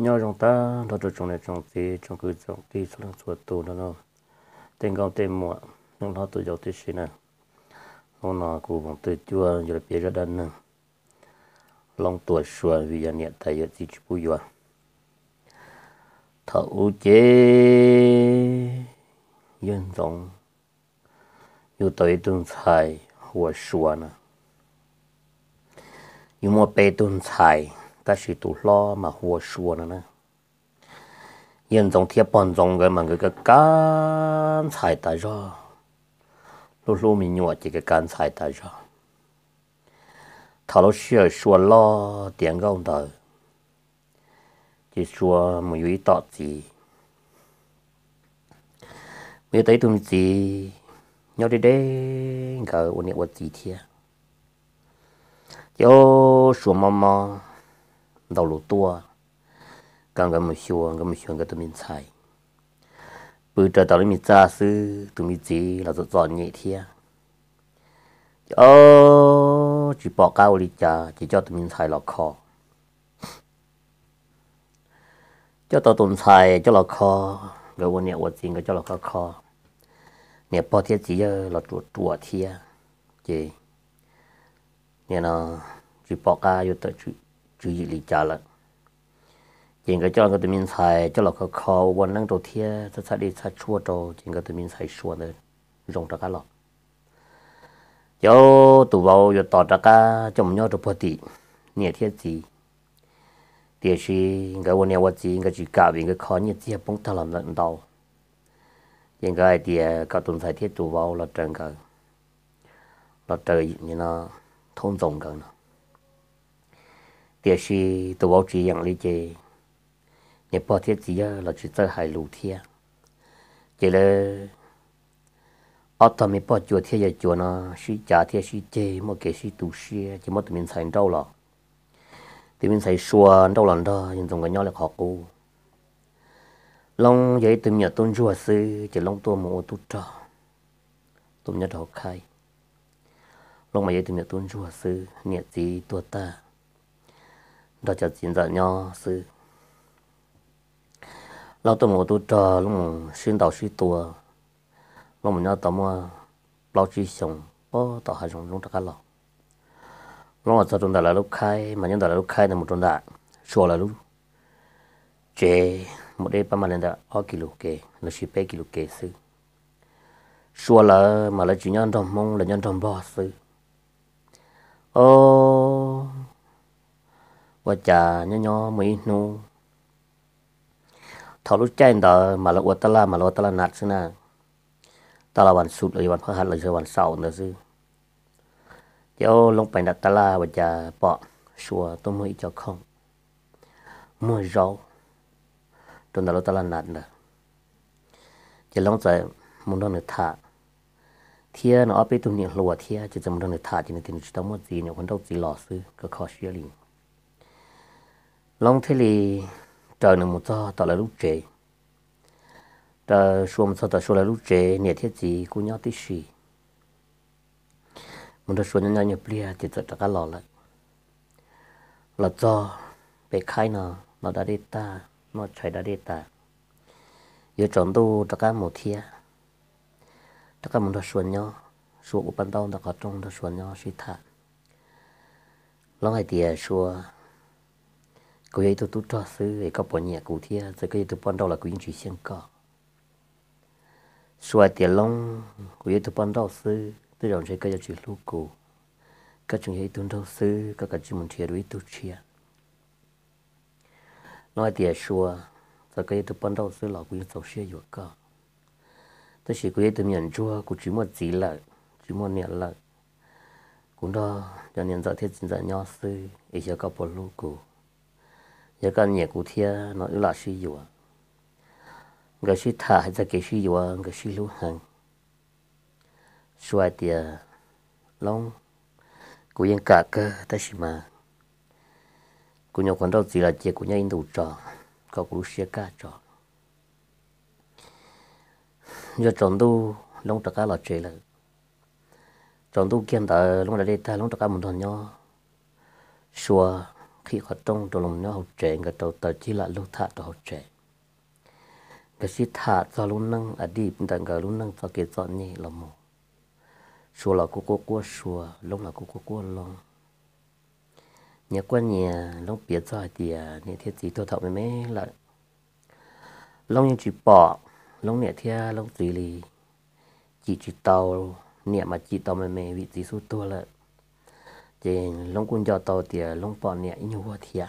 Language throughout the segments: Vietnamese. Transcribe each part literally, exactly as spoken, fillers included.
nhau trong ta đó trong này trong tí trong cứ trong tí số lượng số tụ đó nó tên cao tên muộn nhưng nó tự giàu tí xí nè nó nó cũng bằng tự chua rồi bây giờ đần nè long tuổi xuân vì giờ nhiệt tại giờ chỉ bùi giờ thấu chế dân giống yêu tới tương thái của xuân nè yêu mua bê tương thái ta chỉ tụ lo mà của xuân nè dân giống thiệp bọn giống cái mà cái cái cán thái ta ra lúc lúc mình nhọ chỉ cái cán thái ta ra thảo lúc xưa xuân lo tiền gạo đời chỉ xuân một ít tọt gì bây tới tụi gì nhau đi đấy cái ôn nhẹ vật gì thế cho xuân mama đầu lúa tua càng cái một xuân cái một xuân cái tụi mình xài bữa trời tao lấy mình ra sư tụi mình gì là rất giỏi nhẹ thế cho chỉ bỏ cao đi chả chỉ cho tụi mình xài lọt kho cho tao tụi xài cho lọt kho cái ôn nhẹ vật gì cái cho lọt kho kho nè bỏ thiết chỉ là chuột chuột thia chị nè nó chỉ bỏ ca vô tới chú chú gì lý trả lại chị cái cho cái tụi mình xài cho là khó khóวันnăng đầu thia sẽ sẽ đi sẽ chua đồ chị cái tụi mình xài chua này dùng cho cá lọ cho tụi vào vô tọt ra cá trong nhau đồ bát tị nè thiết gì thì chỉ cáiวันnàyวันgì cái chỉ cả vì cái khó như thế bông ta làm lợn đầu những cái thì các tuần sai thiết tụ vào là trần cái là trời như nó thông dụng cái nó thì khi tụ vào chỉ dạng lý chế những bao thiết gì là chỉ tới hai lũ thiết chỉ là ở tầm mình bao chuột thiết giờ chuột nó suy trả thiết suy chế một cái suy tụ suy chỉ một tụi mình xài đâu là tụi mình xài xua đâu lần đó nhưng dùng cái nhau là khó cô long vậy tụi mình tôn chúa sư chỉ long tua một tút trò tụi mình học khai long mà vậy tụi mình tôn chúa sư nhiệt gì tua ta đó cho diễn ra nhau sư long tua một tút trò long xuyên đầu xuyên tua long mình nhau tao mua bao chi sống bao tao hai sống long tất cả lọ long ở trong đó là lúc khai mà nhân đó là lúc khai là một trong đó xua là lúc chế một đêm ba mươi lần đã ở kilo kê nó chỉ bảy kilo kê sư xua là mà là chỉ nhân trong mông là nhân trong bò sư ô và trà nhớ nhớ mấy nu thảo lúc chạy đó mà là uất la mà là uất la nát sư na ta làวันสุดเลยวันพฤหัสเลยวันเสาร์นะsư cho lông bánh đặt ta la và trà bọ xua tôi mới cho không mua rau trong đó ta là nát nè chỉ long tại muốn đó người thả thia nó ở bên tụi mình lùa thia chỉ muốn đó người thả chỉ nên tiền chỉ tao mua gìเนี่ยคนđâu gì lò sưก็khó xíu liền long thế thì trời nó một cho tao là lúc trễ trời xuống sau tao xuống là lúc trễ nhiệt thiết gì cũng nhau tí xì muốn đó xuống nhau nhau bia chỉ tự cả lò lại là cho bị khai nó nó đã đi ta nó chạy đã đi ta giờ chọn tu tất cả một thia tất cả một đợt xuân nhau xuân của ban đầu tất cả trong đợt xuân nhau suy thả lúc này thì xua cô ấy tôi tu cho sư để có bọn nhẹ cụ thia rồi cái tôi ban đầu là quyến chỉ xem cỏ xua tiền long cô ấy tôi ban đầu sư tôi rồi cái cái chuyện lưu cụ các trường ấy tôi đâu sư các cái chuyện mình thiệt với tôi chia nói thì xua rồi cái tôi ban đầu sư là quyến sầu xe vừa cả tôi chỉ quyến tôi nhận chua cũng chỉ một gì là chỉ một niệm là cũng đó cho nên giờ thiết giờ nhỏ sư ý cho các bộ lưu cụ giờ cái nhẹ cụ thia nó là suy yếu cái suy thả hay là cái suy yếu cái suy lưu hành xoay thì long cụ yên cả cơ ta chỉ mà cụ nhau còn đâu gì là chỉ cụ nhau in đủ trò có cụ xe cả trò giờ chọn tu long tất cả là chơi là chọn tu kiên ta long là đây ta long tất cả một đoàn nhau xua khi họ trong trong lòng nó học trẻ cái đầu tờ chỉ là lúc thả cho học trẻ cái sĩ thả cho lúc năng ở đi bên cạnh cái lúc năng cho cái chọn nhỉ là một số là cô cô cô số lúc là cô cô cô long nhà quan nhà lúc biết rồi thì nhà thiết gì tôi thọ mấy mấy là lúc như chỉ bỏ lúc nhà thiết lúc gì thì chỉ chỉ tàu nhà mà chỉ tàu mấy mấy vị trí số tôi là thì lúc quân cho tàu thì lúc bỏ nhà như hoa thiệt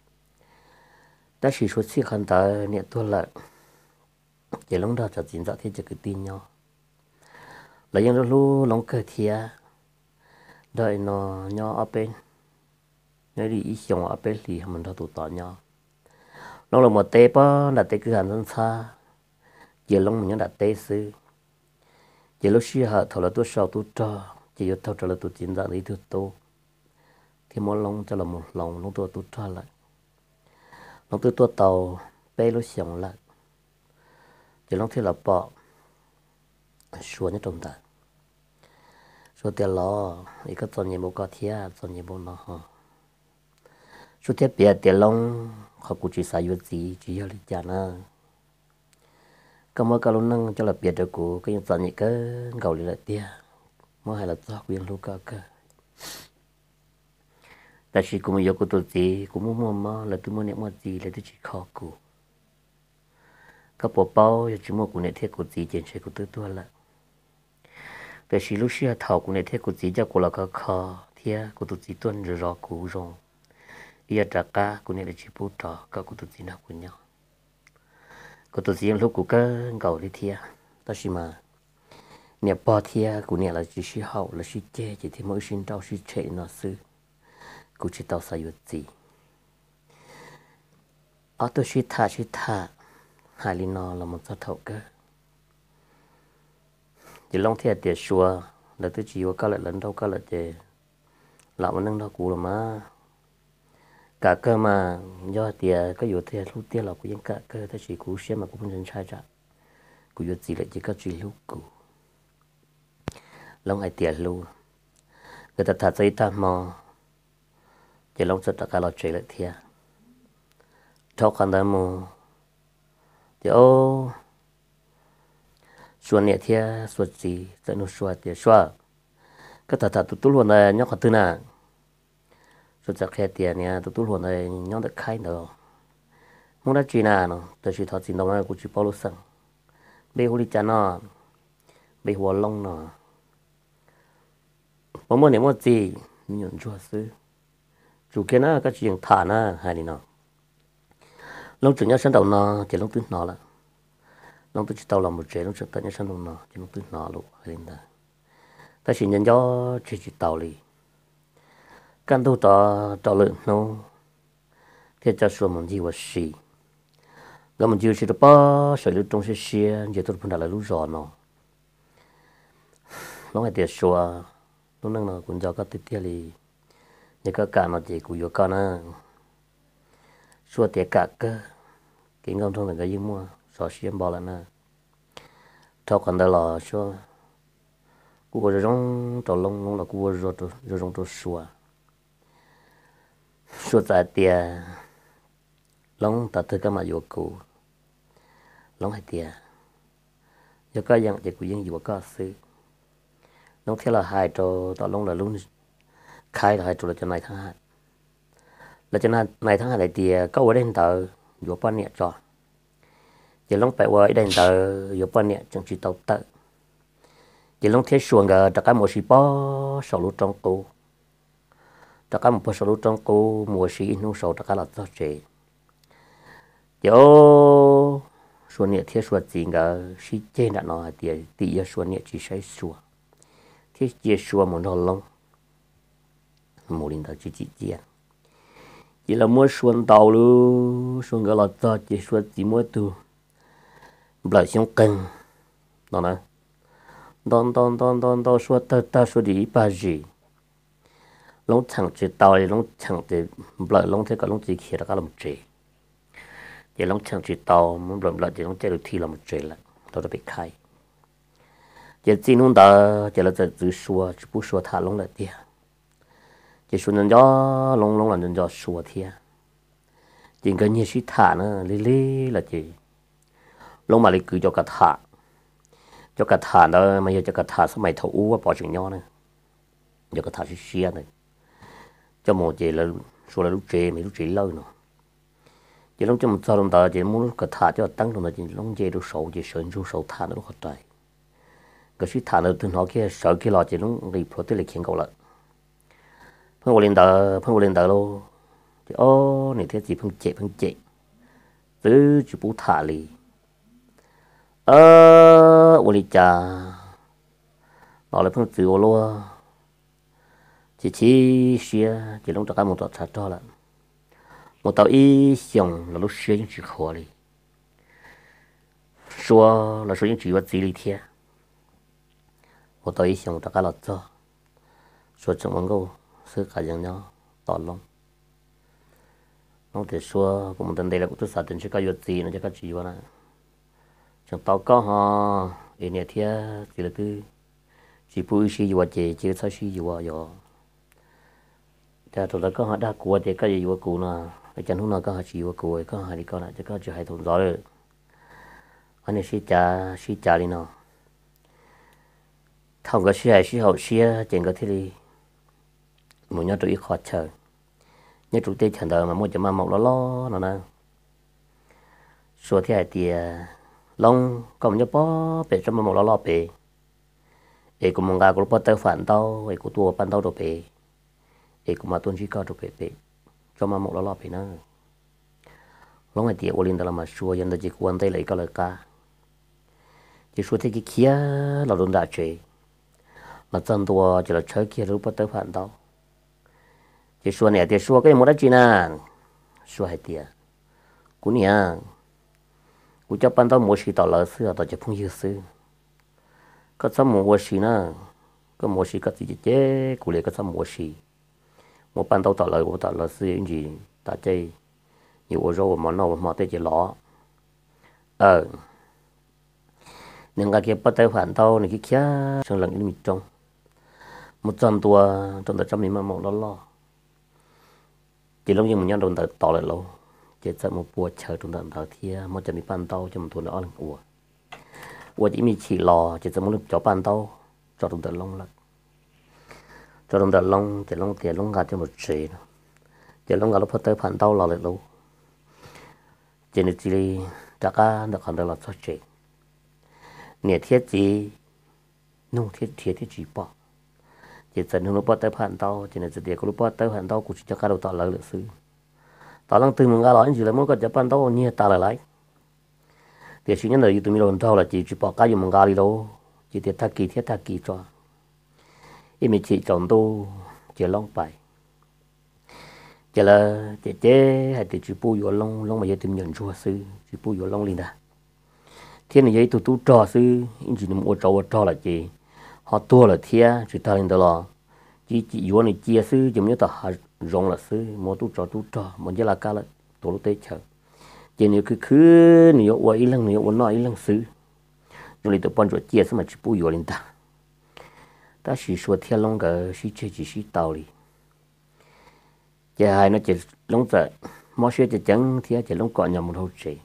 ta chỉ số xí khăn ta nhà tôi là chỉ lúc đó cho chính rõ thì chỉ cứ tin nhau là những lúc lúc cơ thiệt đợi nó nhau ở bên nếu đi ít ở bên thì mình đã tụ tập nhau nó là một tế bó là tế cứ hành dân xa chỉ lúc mình đã tế sư chỉ lúc xưa họ thầu là tôi sau tôi cho chỉ thầu cho là tôi chính ra đi tôi tô thì mỗi lòng cho là một lòng lúc tôi tôi cho lại lúc tôi tôi tàu bé lúc xong lại chỉ lúc thì là bỏ xuống như trong ta số tiền lo ý cái toàn nhiệm vụ có thiệt toàn nhiệm vụ nó ha số tiền biệt tiền long họ cũng chỉ xài vật gì chỉ là lý na cái mà cái lúc năng cho là biệt được của cái toàn những cái gạo lì là tiền mà hay là cho quyền lúc cả cảแต่ชีกูไม่ยกตัวจีกูมั่วมั่วมาแล้วตัวมันเนี่ยมั่วจีแล้วตัวจีขอกูก็ปอเป้าอย่างจีมั่วกูเนี่ยเทียกูจีเจนใช้กูตัวตัวละแต่ชีลูกเชื่อเท่ากูเนี่ยเทียกูจีจะกูละก็ขอเทียกูตัวจีต้นรอกูรองอียจากกากูเนี่ยจีพูดต่อก็กูตัวจีน่ากูเนี่ยกูตัวจีลูกกูก็เก่าดิเทียแต่ชีมาเนี่ยปอเทียกูเนี่ยละจีชีเฮาละชีเจจีที่มือชินเจ้าชีเชนน่ะซื้อกูจะต้องใส่ยุติเอาตัวชิท่าชิท่าหาลินอเรามันจะเท่ากันจะลองเทียบเดียชัวแล้วตัวจีว่าก็เลยหลังเท่าก็เลยเจเรามันนั่งเท่ากูหรือมากะเกอมาย่อเดียก็อยู่เทียลูกเดียเรากูยังกะเกอถ้าจีกูเชื่อมากูเป็นชายจ้ะกูยุติเลยจีก็จีลูกกูลองไอเดียลูก็จะถัดใจตามมอchỉ lúc cho tất cả là chuyện lại thiệt, thâu khăn đó mù, thì ô, xuân nhẹ thiệt, xuân gì, tại nó xuân thì xuân, cái thật thật tụt tụt luôn này nhóc hạt tư nè, xuân chắc khe tiền nè, tụt tụt luôn này nhóc được khai nữa, muốn đã chuyện nào nó, tôi chỉ thọ chuyện đâu mà cũng chỉ bao lâu sang, bây hồ đi chăn nó, bây hồ lông nó, mỗi mỗi niệm một gì, mình chua xứ chủ kia nó cái chuyện thả nó hay đi nó lúc chủ nhớ sân đầu nó chỉ lúc thứ nó là lúc tôi chỉ tàu làm một chế lúc trước tận nhớ sân đầu nó chỉ lúc thứ nó luôn hay đi đó ta chỉ nhận do chỉ chỉ tàu đi căn tu tàu tàu lợn nó thì cho số mình gì vậy xí rồi mình chỉ chỉ được bao sợi lúa trong xe xe giờ tôi phân đặt là lúa giò nó lúc này tiền số lúc năng nó cũng cho các tiết tiết đi nhưng các cả nó chỉ của con á xua tiệt cả cơ cái ngâm thông là cái gì mua xóa xiêm bao là na thao còn đây là xua của cái giống trâu lông lông là của rồi rồi rồi giống trâu xua xua tại tiệt lông ta thấy cái mà vô cụ lông hay tiệt giờ cái dạng chỉ của những gì có xứ lông thế là hai trâu tao lông là luôn khai là hai chỗ là cho này tháng hai là cho này tháng hai lại thì có ở đây tờ vô ban nhẹ cho chỉ lúc phải ở đây tờ vô ban nhẹ chẳng chỉ tàu tờ chỉ lúc thế xuồng gà tất cả một sĩ bó sầu lúa trong cô tất cả một bó sầu lúa trong cô mùa sĩ nung sầu tất cả là cho trẻ chỗ xuồng nhẹ thế xuồng gì gà sĩ trên đã nói thì thì xuồng nhẹ chỉ sai xuồng thế chỉ xuồng một đầu lông một linh đạo chỉ chỉ chỉ chỉ là mua xuân tàu luôn xuân cái là cho chỉ xuân chỉ mua tu lại xong cân đó nè đòn đòn đòn đòn đòn xuân ta ta xuân đi ba gì lông chẳng chỉ tàu thì lông chẳng thì lại lông thế cả lông chỉ kia là cả làm chế chỉ lông chẳng chỉ tàu muốn làm lại chỉ lông chơi được thi là một chế lại tôi đã bị khai chỉ chỉ nông ta chỉ là chỉ xuân chỉ bút xuân thả lông lại tiền chỉ số nhân gió long long là nhân gió sủa thia chỉ cái như sĩ thả nữa lý lý là chỉ long mà lý cứ cho cả thả cho cả thả đó mà giờ cho cả thả sao mày thấu u bỏ chuyện nhau nữa giờ cả thả sĩ xia này cho một chỉ là số là lúc chế mấy lúc chế lâu nữa chỉ long cho một sao long ta chỉ muốn cả thả cho tăng rồi chỉ long chế đồ sầu chỉ sơn đồ sầu thả nó khó trái cái sĩ thả nó từ nó kia sợ kia lo chỉ long đi pro tới lịch khiến cậu lại phong vô lên tờ phong vô lên tờ luôn thì ô này thế gì phong chế phong chế tứ chỉ bù thả lì ơ vô lì trà nó lại phong tự luôn chỉ chỉ xia chỉ lúc đó một tờ thắt cho là một tàu y xong là lúc xia những chữ khó đi xua là số những chữ vật gì đi theo một tàu y xong tất cả là cho xua trong mong câu sự cả dân nhau tỏ lòng nó thể xua cũng một tuần đây là cũng tôi sợ tình sẽ có vật gì nó sẽ có chữ vào này chẳng tao có họ để nhà theo thì là cứ chỉ bùi xí vào chế chế sao xí vào rồi tụi ta có họ đã cua thì cái gì của cụ nè cái chân hôm nào có họ chỉ của cụ có họ đi coi lại chứ có chưa hay thùng gió rồi anh này xí trà xí trà đi nào thằng cái xí hay xí hậu xí trên cái thế đi một nhát tụi khó chờ nhát tụi tây chẳng đời mà một chấm mà một lo lo nó nè số thế thì long còn nhớ bó về trong một lo lo về để cùng một gà của bó tơ phản tao để của tua pan tao đồ về để cũng mà tuân chỉ cao được bể cho mà một lo lo bể nữa lúc này thì Olin đó là mà xua dân đó chỉ quan tay lấy cái lời ca chỉ xua thế cái kia là đồn đại chế là chân tua chỉ là chơi kia lúc bắt tới phản đâu chỉ xua này thì xua cái một đất gì nè xua hay tiệt cú nè cú cho pan tao mua xí tao lỡ xưa tao chỉ phong yêu xưa có sao mua xí nè có mua xí có gì chứ cú lấy có sao mua xí một ban đầu tạo lời của tạo lời sư những gì ta chơi nhiều ở rồi mà nó mà tới chỉ lọ ờ nên cái kia bắt tay phản tao này cái kia sang lần cái trong một trăm tua trong trăm nghìn mà một lo lo chỉ lúc như mình nhớ đồng tạo tạo lại lâu chỉ sợ một bùa chờ trong tạo thia một trăm nghìn ban tao cho một thôn đó là ủa ủa chỉ mình chỉ lò chỉ sợ một lúc cho ban tao cho trong tạo long lắm cho đồng tiền long tiền long tiền long gà cho một chế tiền long gà lúc phát tới phản tao là lại lâu trên này chỉ đã cả được hoàn toàn là cho chế nè thiết gì nông thiết thiết thiết chỉ bỏ chỉ cần lúc phát tới phản tao trên này chỉ để có lúc phát tới phản tao cũng chỉ cho cả đầu tao lại được xứ tao đang từ mình ra nói gì là muốn có cho phản tao như ta lại lại thì suy nghĩ là tụi mình làm tao là chỉ chỉ bỏ cái gì mình ra đi đâu chỉ thiết thắc kỳ thiết thắc kỳ cho ý mình chỉ chọn tu chỉ long bài chỉ là chỉ chế hay chỉ bù vô long long mà giờ tìm nhận chùa sư chỉ bù vô long liền đã thiên này vậy tụi tu trò sư chỉ nằm ở trò trò là chỉ họ tua là thia chỉ ta lên đó là chỉ chỉ vô này chia sư giống như ta rong là sư một tu trò tu trò một giờ là cá là tổ lúc tết chờ chỉ nếu cứ cứ nếu ở ý lăng nếu ở nói ý lăng sư rồi thì tụi bọn rồi chia xong mà chỉ bù vô liền ta ta chỉ số thiên long cái chỉ chơi chỉ chỉ tàu đi, giờ hai nó chỉ long giờ mỗi xe chỉ chẳng thì chỉ long cọ nhầm một hồi chỉ,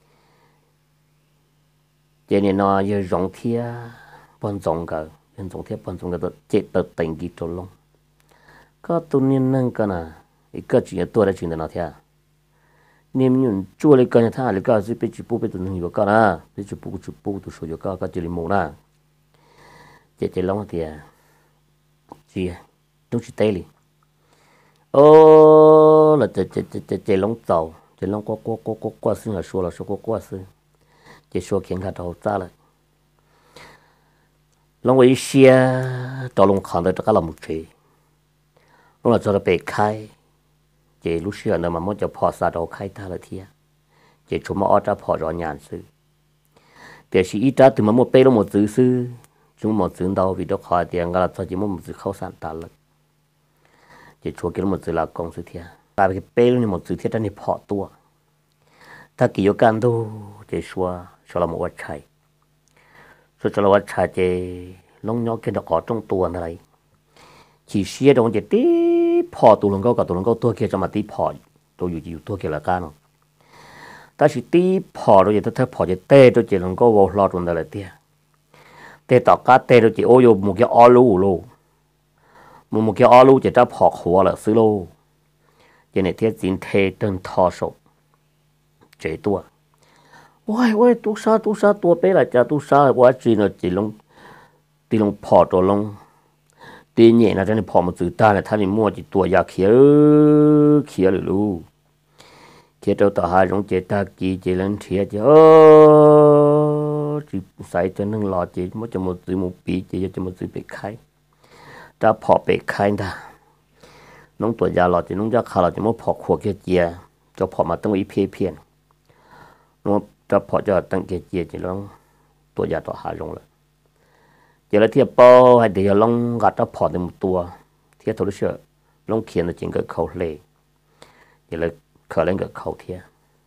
giờ này nó giờ rong thiên bận rong cái, bận rong thiên bận rong cái đó chỉ tự tỉnh kịp cho long, có tu niệm năng cái nào, cái chuyện tôi đã chuyện đó thiên, niệm nhung chúa lấy cái này thà lấy cái gì bị chụp bị tụi nhiều cái na, bị chụp chụp tụi số nhiều cái cái chỉ lấy một na, chỉ chỉ long thì gì đúng chỉ tay đi ô là chỉ chỉ chỉ chỉ long tàu chỉ long qua qua qua qua qua xương là số là số qua qua xương chỉ số kiện cả đầu ra lại long với xe tàu long khẳng được tất cả là một chuyện long là cho nó bị khai chỉ lúc xưa nữa mà muốn cho phò sa đầu khai ta là thiệt chỉ chúng mà ở ra phò rõ nhàn sư để sĩ ít ra từ mà một bê nó một chữ sư chúng một chữ đâu vì đó khỏi tiền là cho chỉ một chữ khâu sản ta lực chỉ chúa kia một chữ là công sư thiệt tại vì bê nó một chữ thiệt nên phò tua ta kỳ yếu can đâu chỉ xua xua là một vật chạy xua cho là vật chạy chỉ lông nhỏ kia nó có trong tua này chỉ xia trong chỉ tí phò tụ lông câu cả tụ lông câu tua kia cho mà tí phò tôiอยู่อยู่ตัวkia là cá nó ta chỉ tí phò rồi tôi thấy phò chỉ tê tôi chỉ lông câu vào lọt trong đó là tia tê tọt cá tê tôi chỉ ô vô một cái ó lú lú một một cái ó lú chỉ cho phò khua là xứ lú cho nên thiết dính thê đơn thò sổ chế tua ôi ôi tu sa tu sa tua bé là cha tu sa quá chỉ là chỉ lông tí lông phò rồi lông tí nhẹ là cho nên phò một chữ ta là thay mua chỉ tua già khía khía rồi luôn khía đâu tao hai giống chế ta kỳ chế lên khía chứ chỉ sai cho nên lo chế mới cho một chữ một bí chế cho một chữ bị khai ta phò bị khai ta nông tua già lo chế nông già khá là chỉ một phò khua kia chia cho phò mà tăng ý phê phiền nó ta phò cho tăng kia chia chỉ lông tua già tao hai giống là giờ là thiệp bao hay để long gạt nó phò được một tua thiệp thôi chứ long khiên là chỉ cái khẩu lệ giờ là khởi lên cái khẩu thiệp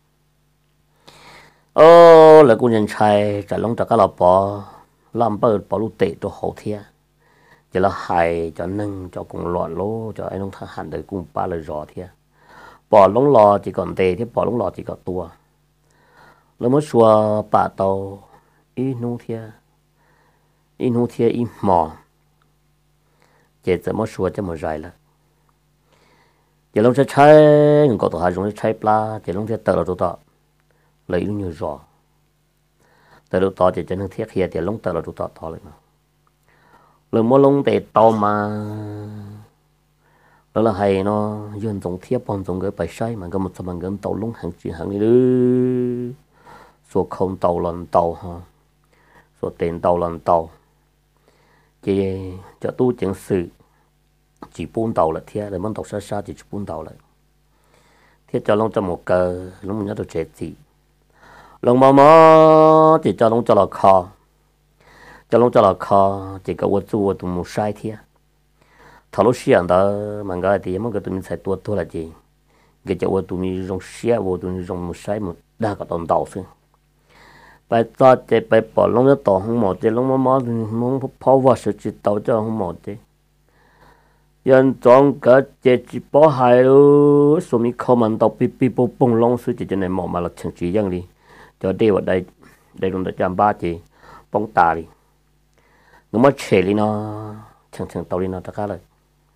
ô là cô nhân trai trả long trả cái lò bò làm bờ bò lú tệ cho hậu thiệp giờ là hài cho nâng cho cùng loạn lố cho anh long thằng hẳn đời cùng ba lời rõ thiệp bò long lò chỉ còn tệ thiệp bò long lò chỉ còn tua lúc mới xua bà tàu ít nung thiệp in hú thiê in mò chế怎么说这么dài了chế long sẽ trái người có tổ hai giống trái pla chế long sẽ tờ là tổ tọ lấy luôn nhiều giò tờ tổ tọ chế chế năng thiết kia chế long tờ là tổ tọ to lên mà lời mua long để to mà đó là hay nó dân giống thiết bọn giống cái bài sai mà có một số bằng cái tàu long hàng chuyện hàng đi nữa số không tàu lần tàu ha số tiền tàu lần tàu chỉ cho tu chứng sự chỉ bốn tàu là thiệt để món tàu xa xa chỉ bốn tàu lại thiệt cho long cho một cờ long mình nhớ được chết gì long mò mò chỉ cho long cho là kho cho long cho là kho chỉ có vật dụng tụi một sai thiệt thằng lúc xưa đó mà cái thì mà cái tụi mình xài tua tua là gì cái cho vật tụi mình dùng xia vật tụi mình dùng một sai một đa cả tàu tàu xưa bài cho chế bài bỏ lông cho tàu không mỏ chế lông mỏ mỏ mỏ phao vào sự chỉ tàu cho không mỏ chế dân trong cả chế chỉ bỏ hai luôn số mi không ăn tàu pi pi bông bông lông sự chỉ cho nên mỏ mà là chẳng chỉ dân đi cho đây vào đây đây luôn để chăm ba chế bông tà đi nếu mà chế đi nó chẳng chẳng tàu đi nó tất cả rồi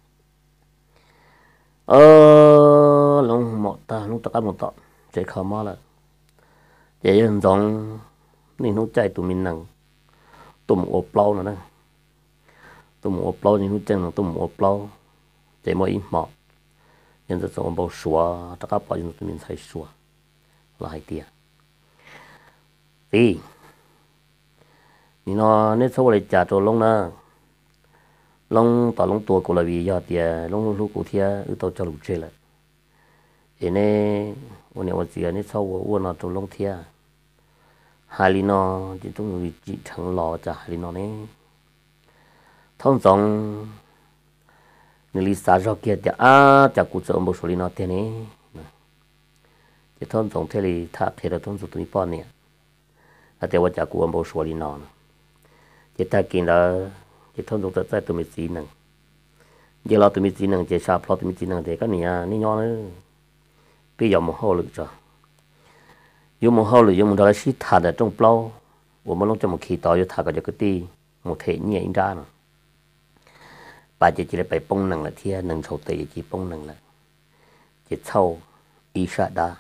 ờ lông mỏ ta lông tất cả một tọ chế không mỏ là chế dân trong nên nó chạy tụi mình nằng tụi một ốp lâu nữa nè tụi một ốp lâu nên nó chạy nằng tụi một ốp lâu chạy mỗi ít mỏ nhân dân sống bao xóa tất cả bao nhiêu tụi mình thấy xóa là hai tia thì nó nên sau này trả cho lông nè lông tao lông tua của là vì giờ tia lông lú của thia ư tao cho lũ chơi lại thế nênวันนี้วันเสียนี่sauวันnào cho lông thia hai lý nó chỉ trong người chỉ thằng lò chả hai lý nó này thông thường người lý xã cho kia chả à chả cụ trợ một số lý nó thế này chỉ thông thường thế thì thà thế là thông thường tụi bọn này là thếว่าchả cụ một số lý nó chỉ ta kinh là chỉ thông thường tại tụi mình chỉ năng giờ là tụi mình chỉ năng chỉ sao tụi mình chỉ năng thế cái này à ní nhỏ nữa bây giờ một hồ lực rồi dùng một hồ lực dùng một đó là xí thả ở trong bao của một lúc trong một khí to cho thả vào cho cái ti một thể nhẹ ra nữa bà chỉ chỉ là phải bông năng là thia năng sầu tây chỉ bông năng là chỉ sâu ý sợ đa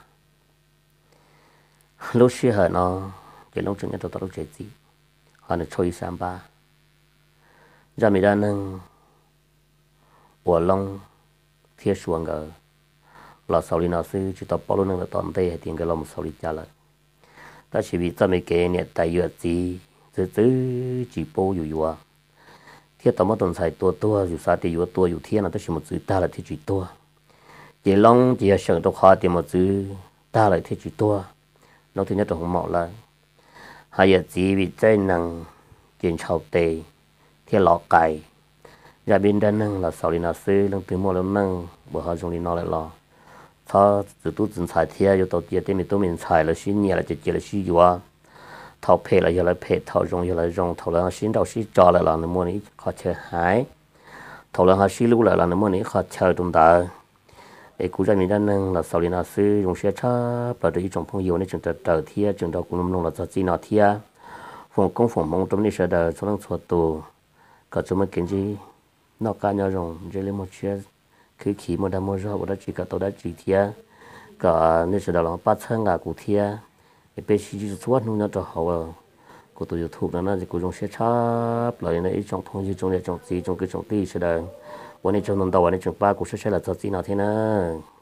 lúc xưa hở nó chỉ lúc chừng tao tao lúc gì họ nó chơi sam ba ra mình ra năng của long thia xuống ở là sau này nó sẽ chỉ tập bao nhiêu là toàn tây hay tiền cái lòng sau này trả lại ta chỉ vì cho mấy cái này tại vì gì từ từ chỉ bao nhiêu nhiêu à thiết tao mất tuần sai tua tua dù sao thì nhiêu tua nhiêu thiên là ta chỉ một chữ ta là thiết chỉ tua chỉ long chỉ là sợ đọc hoa thì một chữ ta là thiết chỉ tua nó thứ nhất là không mạo là hai giờ chỉ vì trái năng chuyện chào tề thiết lọ cày ra bên đó năng là sau này nó sẽ năng từ mua lớn năng bữa họ dùng đi nó lại lo thọ từ tu chân sai thia yêu đầu tiên thì mình tu mình sai là xin nhẹ là chỉ chỉ là xin yêu à thọ phê là yêu là phê thọ rong yêu là rong thọ là xin đầu xin cho là là mua này khó chơi hái thầu là hai xí lúc lại là nó mới ní khó chờ tồn tại để cú ra mình đang nâng là sau này là sư dùng xe chắp là để trong phong yêu này chúng ta trở thia chúng ta cũng nông là cho chi nào thia phòng công phòng mong trong này sẽ đợi cho năng suất tù cả chúng mình kiến gì nó cá nhau rồi chỉ lấy một chiếc cứ khí một đám một rau đó chỉ cả tôi đã chỉ thia cả nên sẽ đợi là bắt chân ngà cụ thia để bây giờ chỉ suốt nông nhau cho họ của tôi YouTube đó là của dùng xe chắp lại này trong phong yêu trong này trong gì trong cái trong tí sẽ đợiวันนี้จงนนท์ต่อวันนี้จงป้ากูช่วยๆละจะจีน่าเท่านั้น